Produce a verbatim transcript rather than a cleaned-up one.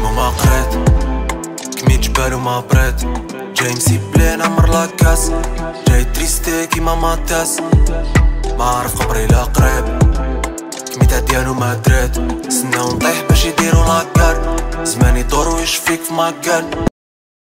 وما قريت كمي جبال وما بريت جاي مسيبلين عمر لاكاس جاي تريستي كيما ماتاس ما عارف قبري لا قريب كمي تعديان وما دريت سنا ونطيح باش يديرو لاكار زماني دور ويشفيك في مكان